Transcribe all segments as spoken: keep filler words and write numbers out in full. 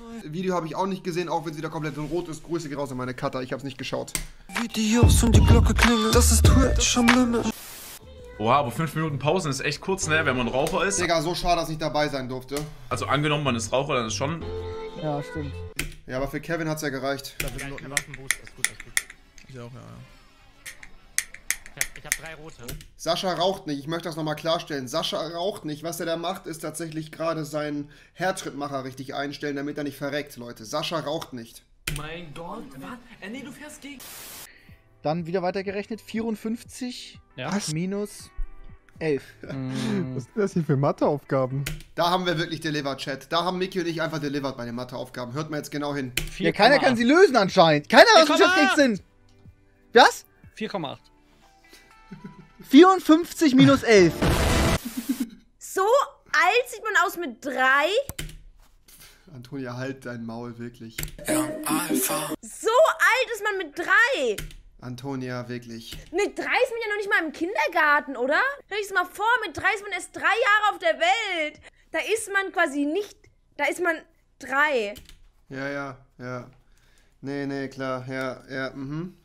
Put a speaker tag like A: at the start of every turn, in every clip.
A: Video habe ich auch nicht gesehen, auch wenn sie da komplett in Rot ist. Grüße geht raus an meine Cutter, ich habe es nicht geschaut.
B: Videos und die Glocke klingelt, das ist Twitch am Limit.
C: Oha, aber fünf Minuten Pausen ist echt kurz, ne, wenn man Raucher ist.
A: Digga, so schade, dass ich dabei sein durfte.
C: Also angenommen, man ist Raucher, dann ist schon...
D: Ja, stimmt.
A: Ja, aber für Kevin hat's ja gereicht.
E: Ich hab einen Waffenboost, ist gut, ist gut.
F: Ich auch, ja, ja.
E: Ich hab, ich hab drei rote.
A: Sascha raucht nicht, ich möchte das nochmal klarstellen. Sascha raucht nicht. Was er da macht, ist tatsächlich gerade seinen Herzschrittmacher richtig einstellen, damit er nicht verreckt, Leute. Sascha raucht nicht.
G: Mein Gott, was? Äh, nee, du fährst gegen...
D: Dann wieder weitergerechnet, vierundfünfzig
F: Ja.
D: minus elf.
H: Was sind das hier für Matheaufgaben?
A: Da haben wir wirklich delivered, Chat. Da haben Micky und ich einfach delivered bei den Matheaufgaben. Hört mal jetzt genau hin.
D: Ja, keiner kann sie lösen anscheinend. Keiner weiß, was das jetzt sind. Was?
F: vier Komma acht.
D: vierundfünfzig minus elf.
I: So alt sieht man aus mit drei.
A: Antonia, halt dein Maul, wirklich.
I: So alt ist man mit drei.
A: Antonia, wirklich.
I: Mit drei ist man ja noch nicht mal im Kindergarten, oder? Stell dich mal vor, mit drei ist man erst drei Jahre auf der Welt. Da ist man quasi nicht, da ist man drei.
A: Ja, ja, ja. Nee, nee, klar, ja, ja, mhm.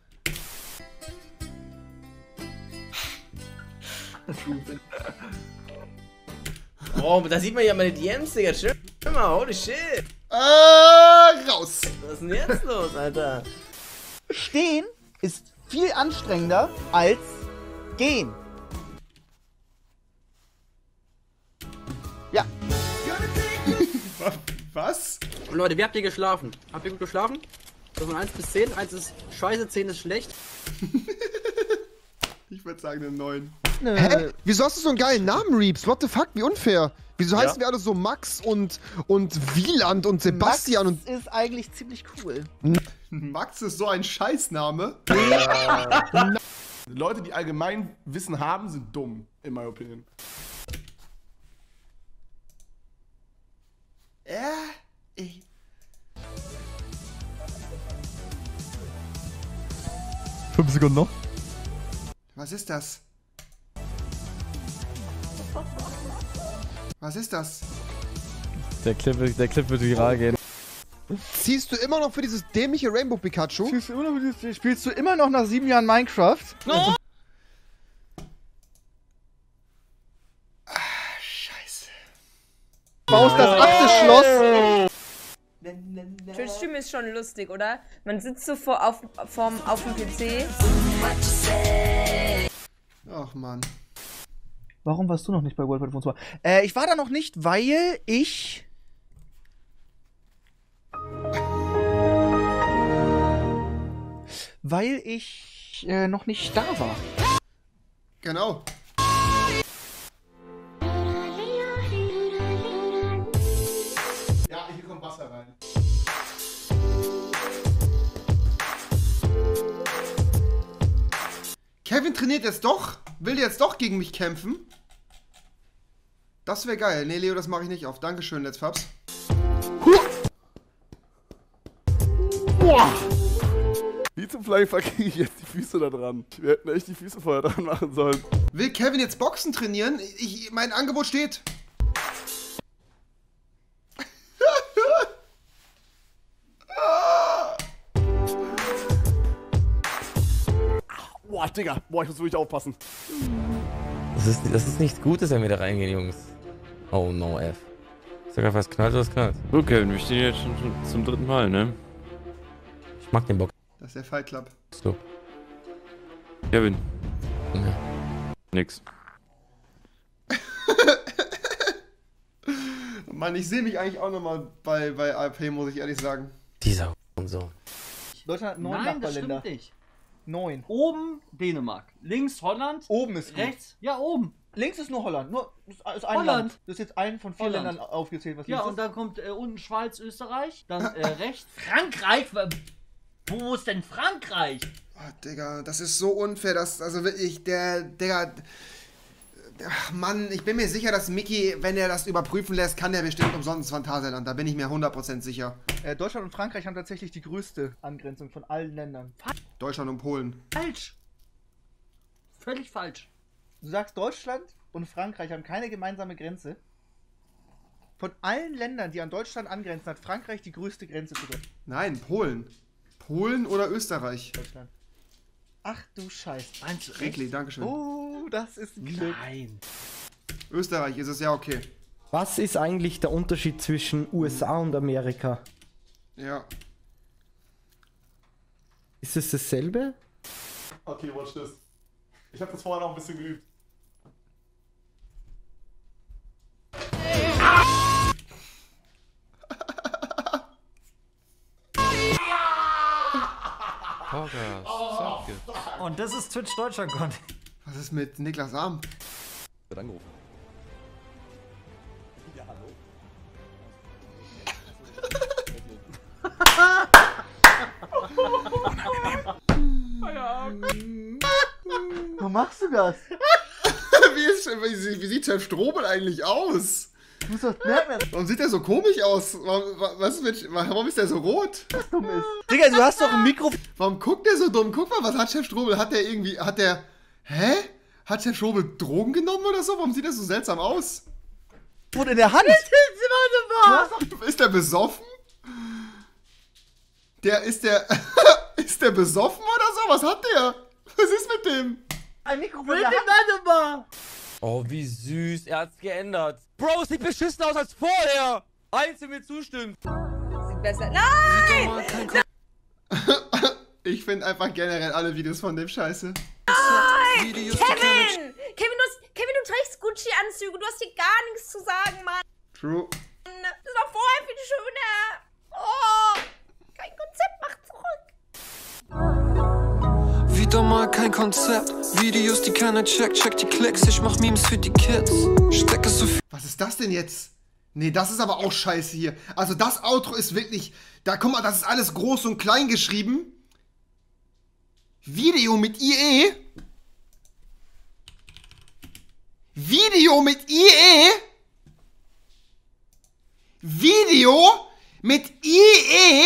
G: Oh, da sieht man ja meine D Ms, Digga. Schau mal, holy shit.
A: Äh, raus.
G: Was ist denn jetzt los, Alter?
D: Stehen ist viel anstrengender als gehen. Ja.
A: Was?
J: Leute, wie habt ihr geschlafen? Habt ihr gut geschlafen? So von eins bis zehn. eins ist scheiße, zehn ist schlecht.
A: Ich würde sagen eine neun.
H: Hä? Wieso hast du so einen geilen Namen, Reeps? What the fuck? Wie unfair. Wieso heißen wir alle so Max und, und Wieland und Sebastian
D: Max
H: und...
D: ist eigentlich ziemlich cool.
A: Max ist so ein Scheißname.
K: Leute, die allgemein Wissen haben, sind dumm, in my opinion.
A: Äh, ich...
H: Fünf Sekunden noch.
A: Was ist das? Was ist das?
L: Der Clip, der Clip wird viral gehen.
H: Ziehst du immer noch für dieses dämliche Rainbow Pikachu?
D: Spielst du immer noch, dieses- spielst du immer noch nach sieben Jahren Minecraft?
A: Ah, scheiße.
D: Baust das achte Schloss.
I: Die Stimme ist schon lustig, oder? Man sitzt so vor, auf, vorm, auf dem P C.
A: Ach, Mann.
D: Warum warst du noch nicht bei World War zwei? Äh, ich war da noch nicht, weil ich... Weil ich äh, noch nicht da war.
A: Genau. Ja, hier kommt Wasser rein. Kevin trainiert jetzt doch? Will der jetzt doch gegen mich kämpfen? Das wäre geil. Nee, Leo, das mache ich nicht auf. Dankeschön, Let's Fabs.
K: Boah! Wie zum Flying kriege ich jetzt die Füße da dran? Wir hätten echt die Füße vorher dran machen sollen.
A: Will Kevin jetzt Boxen trainieren? Ich, mein Angebot steht.
K: Boah, Digga. Boah, ich muss wirklich aufpassen.
L: Das ist, das ist nichts Gutes, wenn wir da reingehen, Jungs. Oh no, F. Sag einfach, was knallt oder was knallt?
F: So, Kevin, wir stehen jetzt schon zum dritten Mal, ne?
L: Ich mag den Bock.
A: Das ist der Fight Club.
L: So.
F: Kevin.
L: Ja.
F: Nix.
A: Mann, ich sehe mich eigentlich auch nochmal bei, bei A P, muss ich ehrlich sagen.
L: Dieser und so.
D: Deutschland hat neun
E: Nein, das
D: Nachbarländer.
E: stimmt nicht.
D: Neun.
E: Oben Dänemark, links Holland,
D: Oben ist gut.
E: rechts, ja oben.
D: Links ist nur Holland. Nur ist, ist ein
E: Holland.
D: Land. Das ist jetzt ein von vier
E: Holland.
D: Ländern aufgezählt, was
E: Ja,
D: links
E: und dann kommt äh, unten Schweiz, Österreich, dann äh, rechts Frankreich. Wo ist denn Frankreich?
A: Oh, Digga, das ist so unfair, dass, also wirklich, der, Digga, ach Mann, ich bin mir sicher, dass Micky, wenn er das überprüfen lässt, kann der bestimmt umsonst Phantasialand, da bin ich mir hundert Prozent sicher.
D: ist. Äh, Deutschland und Frankreich haben tatsächlich die größte Angrenzung von allen Ländern.
A: Deutschland und Polen.
E: Falsch. Völlig falsch.
D: Du sagst, Deutschland und Frankreich haben keine gemeinsame Grenze. Von allen Ländern, die an Deutschland angrenzen, hat Frankreich die größte Grenze zu Deutschland.
A: Nein, Polen. Polen oder Österreich?
D: Deutschland. Ach du Scheiße.
E: Meinst du
A: Regli, dankeschön.
D: Oh, das ist ein Glück.
E: Nein.
A: Österreich ist es ja okay.
M: Was ist eigentlich der Unterschied zwischen U S A und Amerika?
A: Ja.
M: Ist es dasselbe?
K: Okay, watch this. Ich habe das vorher noch ein bisschen geübt.
E: Und das ist Twitch Deutschland Content.
A: Was ist mit Niklas Arm?
K: Wird angerufen. Ja, hallo.
D: Wo machst du das?
A: wie, ist, wie, wie sieht Chef Strobel eigentlich aus?
D: Du musst doch merken.
A: Warum sieht der so komisch aus? Warum, was ist mit, warum ist der so rot?
D: Was dumm ist. Digga, du hast doch ein Mikro.
A: Warum guckt der so dumm? Guck mal, was hat Chef Strobel? Hat der irgendwie, hat der, hä? Hat Chef Strobel Drogen genommen oder so? Warum sieht der so seltsam aus?
D: Wurde in der Hand.
A: Ist der besoffen? Der, ist der, ist der besoffen oder so? Was hat der? Was ist mit dem?
D: Ein Mikrofon.
E: Bitte, warte mal.
L: Oh, wie süß. Er hat's geändert. Bro, es sieht beschissen aus als vorher. Eins, der mir zustimmt.
I: Sieht besser. Nein!
A: Ich finde einfach generell alle Videos von dem scheiße.
I: Nein! Kevin! Kevin, du, hast, Kevin, du trägst Gucci-Anzüge. Du hast hier gar nichts zu sagen, Mann.
A: True.
I: Das ist doch vorher viel schöner. Oh! Kein Konzept, mach zurück.
B: Wieder mal kein Konzept. Videos, die keiner checkt, check die Klicks. Ich mach Memes für die Kids. Stecke so viel.
A: Was ist das denn jetzt? Nee, das ist aber auch scheiße hier. Also das Outro ist wirklich... Da, guck mal, das ist alles groß und klein geschrieben. Video mit I E. Video mit I E. Video mit I E.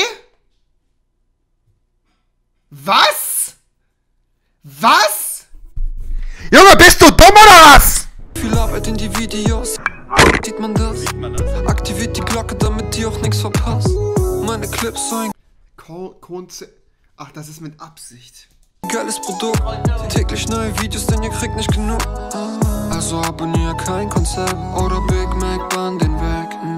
A: Was? Was? Junge, bist du dumm oder was?
B: Viel Arbeit in die Videos. Sieht man das? Aktiviert die Glocke, damit ihr auch nichts verpasst. Meine Clips so ein
A: Konzept. Ach, das ist mit Absicht.
B: geiles Produkt. Täglich neue Videos, denn ihr kriegt nicht genug. Also abonniere kein Konzept oder Big Mac, bahn den Weg.